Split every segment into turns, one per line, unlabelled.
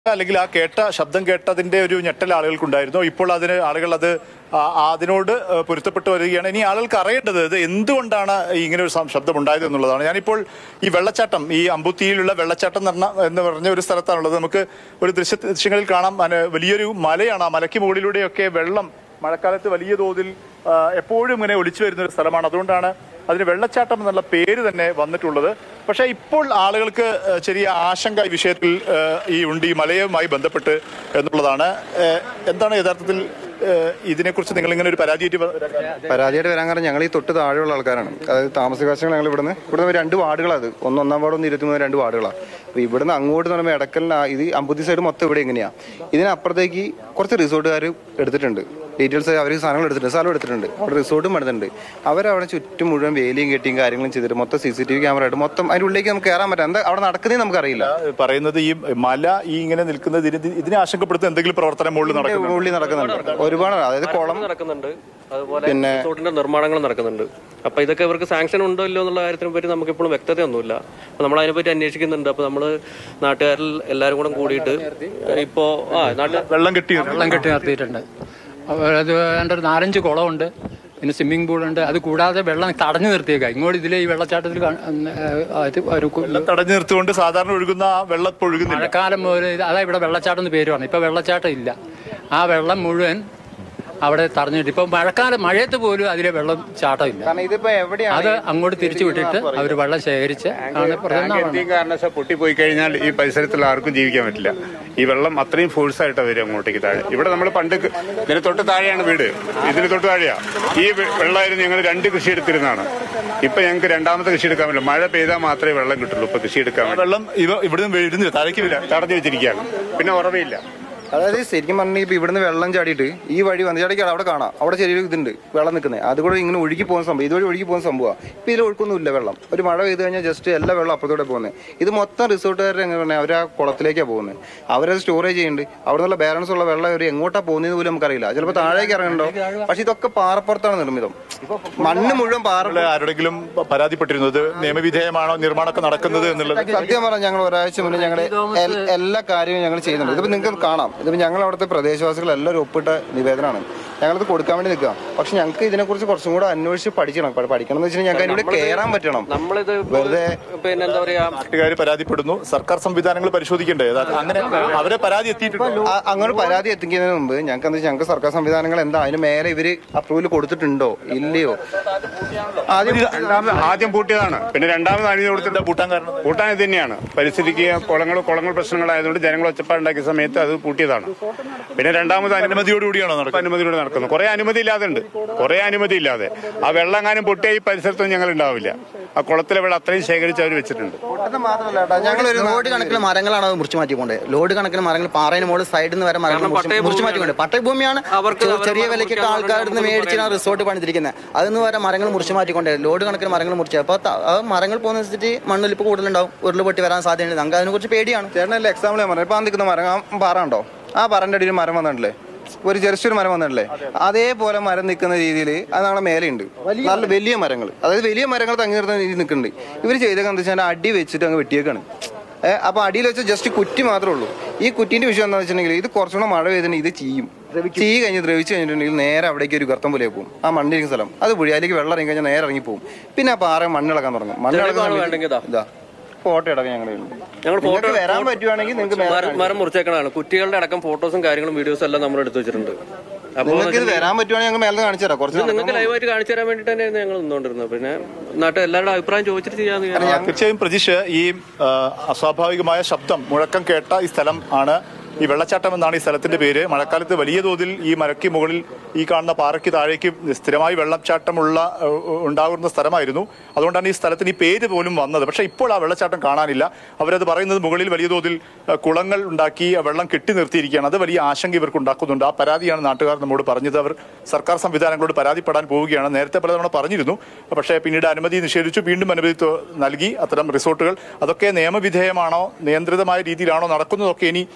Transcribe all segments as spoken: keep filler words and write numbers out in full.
അല്ലെങ്കിൽ ആ കേട്ട ശബ്ദം കേട്ടതിന്റെ ഒരു ഞെട്ടൽ ആളുകൾക്കുണ്ടായിരുന്നു. ഇപ്പോൾ അതിന് ആളുകൾ അത് അതിനോട് പൊരുത്തപ്പെട്ട് വരികയാണ്. ഇനി ആളുകൾക്ക് അറിയേണ്ടത് ഇത് എന്തുകൊണ്ടാണ് ഇങ്ങനെ ഒരു ശബ്ദം ഉണ്ടായത് എന്നുള്ളതാണ്. ഞാനിപ്പോൾ ഈ വെള്ളച്ചാട്ടം, ഈ അമ്പുത്തിയിലുള്ള വെള്ളച്ചാട്ടം എന്ന് പറഞ്ഞ ഒരു സ്ഥലത്താണുള്ളത്. നമുക്ക് ഒരു ദൃശ്യ ദൃശ്യങ്ങളിൽ കാണാം, വലിയൊരു മലയാണ്. ആ മലയ്ക്ക് മുകളിലൂടെയൊക്കെ വെള്ളം മഴക്കാലത്ത് വലിയ തോതിൽ എപ്പോഴും ഇങ്ങനെ ഒലിച്ചു വരുന്ന ഒരു സ്ഥലമാണ്. അതുകൊണ്ടാണ് അതിന് വെള്ളച്ചാട്ടം എന്നുള്ള പേര് തന്നെ വന്നിട്ടുള്ളത്. പക്ഷേ ഇപ്പോൾ ആളുകൾക്ക് ചെറിയ ആശങ്ക ഈ വിഷയത്തിൽ ഈ ഉണ്ട്, ഈ മലയുമായി ബന്ധപ്പെട്ട് എന്നുള്ളതാണ്. എന്താണ് യഥാർത്ഥത്തിൽ ഇതിനെക്കുറിച്ച് നിങ്ങൾ ഇങ്ങനെ ഒരു പരാതിയായിട്ട്
പരാതിയായിട്ട് വരാൻ കാരണം ഞങ്ങൾ ഈ തൊട്ട് താഴെയുള്ള ആൾക്കാരാണ്. അതായത് താമസവാസികൾ. ഞങ്ങൾ ഇവിടുന്ന് ഇവിടുന്ന് രണ്ട് വാർഡുകളത്, ഒന്ന് ഒന്നാം വാർഡ്, ഒന്ന് ഇരുപത്തിമൂന്ന് രണ്ട് വാർഡുകളാണ്. അപ്പോൾ ഇവിടുന്ന് അങ്ങോട്ട് എന്ന് പറയുമ്പോൾ ഇടക്കലിന് ഇത് അമ്പുത്തി സൈഡ് മൊത്തം ഇവിടെ എങ്ങനെയാണ്. ഇതിനപ്പുറത്തേക്ക് കുറച്ച് റിസോർട്ടുകാർ എടുത്തിട്ടുണ്ട്, ഡീറ്റെയിൽസ് അവർ സാധനങ്ങൾ എടുത്തിട്ടുണ്ട്, സ്ഥലം എടുത്തിട്ടുണ്ട്, അവിടെ റിസോർട്ടും എടുത്തിട്ടുണ്ട്. അവരവിടെ ചുറ്റും മുഴുവൻ വേലിയും കെട്ടിയും കാര്യങ്ങളും ചെയ്തിട്ട് മൊത്തം C C T V camera ആയിട്ട് മൊത്തം അതിൻ്റെ ഉള്ളിലേക്ക് നമുക്ക് കയറാൻ പറ്റാം. എന്താ അവിടെ നടക്കുന്നതെന്ന് നമുക്കറിയില്ല.
പറയുന്നത് ഈ മല ഈ ഇങ്ങനെ നിൽക്കുന്നത് ഇതിനെ ആശങ്കപ്പെടുത്തുന്ന എന്തെങ്കിലും പ്രവർത്തനം മുകളിൽ
മുകളിൽ നടക്കുന്നുണ്ട് ഒരുപാട്. അതായത് കുളം
നടക്കുന്നുണ്ട്, അതുപോലെ റിസോർട്ടിന്റെ നിർമ്മാണങ്ങൾ നടക്കുന്നുണ്ട്. അപ്പൊ ഇതൊക്കെ ഇവർക്ക് സാങ്ഷൻ ഉണ്ടോ ഇല്ലോ എന്നുള്ള കാര്യത്തിനെ പറ്റി നമുക്ക് ഇപ്പോഴും വ്യക്തതയൊന്നുമില്ല. അപ്പൊ നമ്മൾ അതിനെപ്പറ്റി അന്വേഷിക്കുന്നുണ്ട്. അപ്പൊ നമ്മള് നാട്ടുകാരിൽ എല്ലാവരും കൂടെ കൂടിയിട്ട് ഇപ്പോ ആ നാട്ടിൽ
വെള്ളം കെട്ടി
വെള്ളം കെട്ടി നിർത്തിയിട്ടുണ്ട്. അത് വേണ്ട ഒരു നാലഞ്ച് കുളമുണ്ട്, പിന്നെ സ്വിമ്മിംഗ് പൂളുണ്ട്. അത് കൂടാതെ വെള്ളം തടഞ്ഞു നിർത്തിയേക്കാം. ഇങ്ങോട്ട് ഇതിലെ ഈ വെള്ളച്ചാട്ടത്തിൽ
തടഞ്ഞു നിർത്തിക്കൊണ്ട് സാധാരണ ഒഴുകുന്ന വെള്ളം ഒഴുകുന്ന
മഴക്കാലം മുതൽ അതാ ഇവിടെ വെള്ളച്ചാട്ടം എന്ന് പേര് പറഞ്ഞു. ഇപ്പൊ വെള്ളച്ചാട്ടം ഇല്ല. ആ വെള്ളം മുഴുവൻ അവിടെ തടഞ്ഞിട്ട് ഇപ്പൊ മഴക്കാലം മഴയത്ത് പോലും അതിലെ വെള്ളം ചാട്ടം ഇല്ല. അത് അങ്ങോട്ട് തിരിച്ചു വിട്ടിട്ട് അവർ വെള്ളം ശേഖരിച്ച്
കാരണവശാൽ പൊട്ടിപ്പോയി കഴിഞ്ഞാൽ ഈ പരിസരത്തുള്ള ആർക്കും ജീവിക്കാൻ പറ്റില്ല. ഈ വെള്ളം അത്രയും ഫോഴ്സ് ആയിട്ടാണ് വരും അങ്ങോട്ടേക്ക് താഴെ. ഇവിടെ നമ്മൾ പണ്ട് ഇതിന് തൊട്ട് താഴെയാണ് വീട്, ഇതിന് തൊട്ട് താഴെയാ. ഈ വെള്ളമായിരുന്നു ഞങ്ങൾ രണ്ട് കൃഷി എടുത്തിരുന്നതാണ്. ഇപ്പൊ ഞങ്ങൾക്ക് രണ്ടാമത്തെ കൃഷി എടുക്കാൻ പറ്റില്ല. മഴ പെയ്താൽ മാത്രമേ വെള്ളം കിട്ടുള്ളൂ. ഇപ്പൊ കൃഷി എടുക്കാൻ
വെള്ളം ഇവിടെ താഴേക്ക്
തടഞ്ഞു വെച്ചിരിക്കുകയാണ്. പിന്നെ ഉറവയില്ല.
അതായത് ശരിക്കും പറഞ്ഞാൽ ഇപ്പൊ ഇവിടുന്ന് വെള്ളം ചാടിയിട്ട് ഈ വഴി വന്ന് ചാടിക്കാൻ അവിടെ കാണാം, അവിടെ ചെറിയൊരു ഇതുണ്ട് വെള്ളം നിൽക്കുന്നത്. അതുകൂടെ ഇങ്ങനെ ഒഴുകി പോകുന്ന സംഭവം, ഇതുവഴി ഒഴുകി പോകുന്ന സംഭവമാണ്. ഇപ്പൊ ഇതിൽ ഒഴുക്കൊന്നുമില്ല വെള്ളം. ഒരു മഴ പെയ്ത് കഴിഞ്ഞാൽ ജസ്റ്റ് എല്ലാ വെള്ളം അപ്പുറത്തോടെ പോകുന്നത്. ഇത് മൊത്തം റിസോർട്ടുകാരുടെ എങ്ങനെ പറഞ്ഞാൽ അവർ ആ കുളത്തിലേക്കാണ് പോകുന്നത്. അവരത് സ്റ്റോറേജ് ചെയ്യുന്നുണ്ട്. അവിടെ നിന്നുള്ള ബാലൻസ് ഉള്ള വെള്ളം അവർ എങ്ങോട്ടാണ് പോകുന്നത് പോലും നമുക്കറിയില്ല. ചിലപ്പോൾ താഴേക്ക് ഇറങ്ങണ്ടോ. പക്ഷെ ഇതൊക്കെ പാറപ്പുറത്താണ് നിർമ്മിതം. മണ്ണ് മുഴുവൻ പാറ.
ആരുടെങ്കിലും പരാതിപ്പെട്ടിരുന്നത് നിയമവിധേയമാണോ നിർമ്മാണമൊക്കെ നടക്കുന്നത് എന്നുള്ളത്?
സത്യം പറഞ്ഞാൽ ഞങ്ങൾ ഒരാഴ്ച മുന്നേ ഞങ്ങളുടെ എല്ലാ കാര്യവും ഞങ്ങൾ ചെയ്യുന്നുണ്ട്. ഇതിപ്പോൾ നിങ്ങൾക്ക് കാണാം. ഇതിപ്പോൾ ഞങ്ങൾ അവിടുത്തെ പ്രദേശവാസികൾ എല്ലാവരും ഒപ്പിട്ട നിവേദനമാണ്. ഞങ്ങളിത് കൊടുക്കാൻ വേണ്ടി നിൽക്കുക. പക്ഷെ ഞങ്ങൾക്ക് ഇതിനെക്കുറിച്ച് കുറച്ചും കൂടെ അന്വേഷിച്ച് പഠിക്കണം. പഠിക്കണം എന്ന് വെച്ചാൽ ഞങ്ങൾക്ക് അതിലൂടെ കയറാൻ പറ്റണം. വെറുതെ
പിന്നെ എന്താ പറയാ,
നാട്ടുകാർ പരാതിപ്പെടുന്നു, സർക്കാർ സംവിധാനങ്ങൾ പരിശോധിക്കണ്ടേ? അങ്ങനെ അവരെ പരാതി എത്തിയിട്ടുണ്ട്.
അങ്ങനെ പരാതി എത്തിക്കുന്നതിന് മുമ്പ് ഞങ്ങൾക്ക് എന്താ ഞങ്ങൾക്ക് സർക്കാർ സംവിധാനങ്ങൾ എന്താ അതിന് മേലെ ഇവര് അപ്രൂവൽ കൊടുത്തിട്ടുണ്ടോ ഇല്ലയോ?
ആദ്യം ആദ്യം പൂട്ടിയതാണ്. പിന്നെ രണ്ടാമത് അനുമതി കൊടുത്തിട്ട് പൂട്ടാൻ കാരണം പൂട്ടാൻ ഇത് തന്നെയാണ്. പരിസ്ഥിതിക്ക് കുളങ്ങൾ കുളങ്ങൾ പ്രശ്നങ്ങളായതുകൊണ്ട് ജനങ്ങൾ ഒച്ചപ്പാടുണ്ടാക്കിയ സമയത്ത് അത് പൂട്ടിയതാണ്. പിന്നെ രണ്ടാമത് അനുമതിയോടുകൂടിയാണോ അനുമതിയോട് നടക്കുന്നത്? കുറെ അനുമതി ഇല്ലാതെ ഉണ്ട്, കുറെ അനുമതി ഇല്ലാതെ. ആ വെള്ളങ്ങാനും പൊട്ടിയ ഈ പരിസരത്തൊന്നും ഞങ്ങൾ ഉണ്ടാവില്ല. ആ കുളത്തിലെ വെള്ളം അത്രയും ശേഖരിച്ച് അവർ വെച്ചിട്ടുണ്ട്.
ലോഡ് കണക്കിന് മരങ്ങളാണ് അത് മുറിച്ചു മാറ്റിക്കൊണ്ടേ. ലോഡ് കണക്കിന് മരങ്ങൾ പാറയുടെ മുകളിൽ സൈഡിൽ നിന്ന് വരെ മരങ്ങൾ മുറിച്ചു മാറ്റിക്കൊണ്ട് പട്ടയഭൂമിയാണ്. ചെറിയ വിലയ്ക്കൊക്കെ ആൾക്കാരിൽ നിന്ന് മേടിച്ചാണ് റിസോർട്ട് പണിതിരിക്കുന്നത്. അതിന്ന് വരെ മരങ്ങൾ മുറിച്ചു മാറ്റിക്കൊണ്ടേ ലോഡ് കണക്കിന് മരങ്ങൾ മുറിച്ചു. അപ്പൊ ആ മരങ്ങൾ പോകുന്ന വെച്ചിട്ട് മണ്ണൊലിപ്പ് കൂടുതലുണ്ടാവും, ഉരുള് പൊട്ടി വരാൻ സാധ്യതയുണ്ട്. നമുക്ക് അതിനെ കുറിച്ച് പേടിയാണ്.
ചേട്ടനല്ലേ എക്സാമ്പിൾ ഞാൻ പറഞ്ഞു. ഇപ്പൊ ആ നിൽക്കുന്ന മരം പാറ ഉണ്ടോ? ആ പാറന്റെ അടിയിൽ മരം വന്നിട്ടില്ലേ? ഒരു ചെറിയൊരു മരം വന്നിട്ടില്ലേ? അതേപോലെ മരം നിൽക്കുന്ന രീതിയിൽ അത് ഞങ്ങളുടെ മേലെയുണ്ട് നല്ല വലിയ മരങ്ങൾ. അതായത് വലിയ മരങ്ങൾ തങ്ങി നിർത്തുന്ന രീതിയിൽ നിൽക്കുന്നുണ്ട്. ഇവർ ചെയ്തേക്കെന്ന് എന്താ വെച്ചാൽ അടി വെച്ചിട്ട് അങ്ങ് വെട്ടിയേക്കാണ്. ഏഹ് അപ്പൊ അടിയിൽ വെച്ചാൽ ജസ്റ്റ് കുറ്റി മാത്രമേ ഉള്ളൂ. ഈ കുറ്റിന്റെ വിഷയം എന്താണെന്ന് വെച്ചിട്ടുണ്ടെങ്കിൽ ഇത് കുറച്ചുകൂടെ മഴ പെയ്തിട്ടുണ്ടെങ്കിൽ ഇത് ചെയ്യും. ചെയ്ത് കഴിഞ്ഞ് ദ്രവിച്ച് കഴിഞ്ഞിട്ടുണ്ടെങ്കിൽ നേരെ അവിടേക്ക് ഒരു ഗർത്തം പോലെ പോകും. ആ മണ്ണിരിക്കുന്ന സ്ഥലം അത് പൊഴി, അതിലേക്ക് വെള്ളം ഇറങ്ങി കഴിഞ്ഞാൽ നേരെ ഇറങ്ങി പോകും. പിന്നെ ആ പാറ മണ്ണിളക്കാൻ തുടങ്ങും. മണ്ണിളക്കാൻ ഇതാ ഫോട്ടോ എടുക്കാൻ ഞങ്ങൾ
ഞങ്ങൾ ഫോട്ടോ
വരാൻ പറ്റുവാണെങ്കിൽ നിങ്ങൾക്ക്
മരം മുറിച്ചേക്കണതാണ്. കുറ്റികളുടെ അടക്കം ഫോട്ടോസും കാര്യങ്ങളും വീഡിയോസും എല്ലാം നമ്മൾ എടുത്തു വെച്ചിട്ടുണ്ട്.
നിങ്ങൾക്ക് ഇത് വരാൻ പറ്റുവാണെങ്കിൽ ഞങ്ങൾ മേലെ കാണിച്ചു തരാം. കുറച്ച്
നിങ്ങൾക്ക് ലൈവായിട്ട് കാണിച്ചു തരാൻ വേണ്ടിട്ട് തന്നെയാണ് ഞങ്ങൾ നിന്നുകൊണ്ടിരുന്നത്. പിന്നെ നാട്ടിൽ എല്ലാവരുടെ അഭിപ്രായം ചോദിച്ചിട്ട് ചെയ്യാന്ന്.
തീർച്ചയായും പ്രതീക്ഷ, ഈ അസ്വാഭാവികമായ ശബ്ദം മുഴക്കം കേട്ട ഈ സ്ഥലം ആണ് ഈ വെള്ളച്ചാട്ടം എന്നാണ് ഈ സ്ഥലത്തിന്റെ പേര്. മഴക്കാലത്ത് വലിയ തോതിൽ ഈ മരയ്ക്ക് മുകളിൽ ഈ കാണുന്ന പാറയ്ക്ക് താഴേക്ക് സ്ഥിരമായി വെള്ളച്ചാട്ടമുള്ള ഉണ്ടാകുന്ന സ്ഥലമായിരുന്നു. അതുകൊണ്ടാണ് ഈ സ്ഥലത്തിന് ഈ പേര് പോലും വന്നത്. പക്ഷേ ഇപ്പോൾ ആ വെള്ളച്ചാട്ടം കാണാനില്ല. അവരത് പറയുന്നത് മുകളിൽ വലിയ തോതിൽ കുളങ്ങൾ ഉണ്ടാക്കി വെള്ളം കെട്ടി നിർത്തിയിരിക്കുകയാണ്. അത് വലിയ ആശങ്ക ഇവർക്ക് ഉണ്ടാക്കുന്നുണ്ട്. ആ പരാതിയാണ് നാട്ടുകാർ നമ്മോട് പറഞ്ഞത്. അവർ സർക്കാർ സംവിധാനങ്ങളോട് പരാതിപ്പെടാൻ പോവുകയാണ്. നേരത്തെ പലതവണ പറഞ്ഞിരുന്നു, പക്ഷേ പിന്നീട് അനുമതി നിഷേധിച്ചു, വീണ്ടും അനുമതി നൽകി. അത്തരം റിസോർട്ടുകൾ അതൊക്കെ നിയമവിധേയമാണോ നിയന്ത്രിതമായ രീതിയിലാണോ നടക്കുന്നതൊക്കെ ഇനി അറിയാം.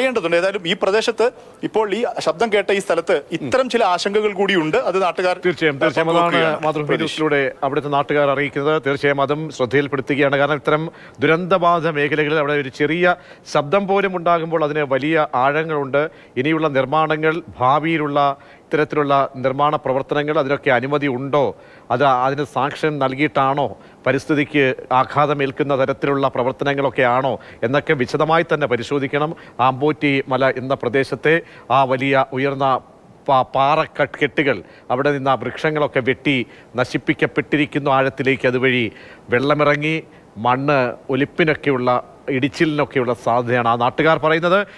അറിയേണ്ടതുണ്ട്. ഏതായാലും ഈ പ്രദേശത്ത് ഇപ്പോൾ ഈ ശബ്ദം കേട്ട ഈ സ്ഥലത്ത് ഇത്തരം ചില ആശങ്കകൾ കൂടിയുണ്ട്. അത് നാട്ടുകാർ
തീർച്ചയായും തീർച്ചയായും അതാണ് മാതൃഭൂമി ന്യൂസിലൂടെ അവിടുത്തെ നാട്ടുകാർ അറിയിക്കുന്നത്. തീർച്ചയായും അതും ശ്രദ്ധയിൽപ്പെടുത്തുകയാണ്. കാരണം ഇത്തരം ദുരന്തബാധിത മേഖലകളിൽ അവിടെ ഒരു ചെറിയ ശബ്ദം പോലും ഉണ്ടാകുമ്പോൾ അതിന് വലിയ ആഴങ്ങളുണ്ട്. ഇനിയുള്ള നിർമ്മാണങ്ങൾ, ഭാവിയിലുള്ള ഇത്തരത്തിലുള്ള നിർമ്മാണ പ്രവർത്തനങ്ങൾ അതിനൊക്കെ അനുമതി ഉണ്ടോ, അത് അതിന് സാങ്ഷൻ നൽകിയിട്ടാണോ, പരിസ്ഥിതിക്ക് ആഘാതമേൽക്കുന്ന തരത്തിലുള്ള പ്രവർത്തനങ്ങളൊക്കെ ആണോ എന്നൊക്കെ വിശദമായി തന്നെ പരിശോധിക്കണം. ആമ്പൂറ്റി മല എന്ന പ്രദേശത്തെ ആ വലിയ ഉയർന്ന പാറക്കെട്ടുകൾ, അവിടെ നിന്ന് ആ വൃക്ഷങ്ങളൊക്കെ വെട്ടി നശിപ്പിക്കപ്പെട്ടിരിക്കുന്നു ആഴത്തിലേക്ക്. അതുവഴി വെള്ളമിറങ്ങി മണ്ണ് ഒലിപ്പിനൊക്കെയുള്ള ഇടിച്ചിലിനൊക്കെയുള്ള സാധ്യതയാണ് ആ നാട്ടുകാർ പറയുന്നത്.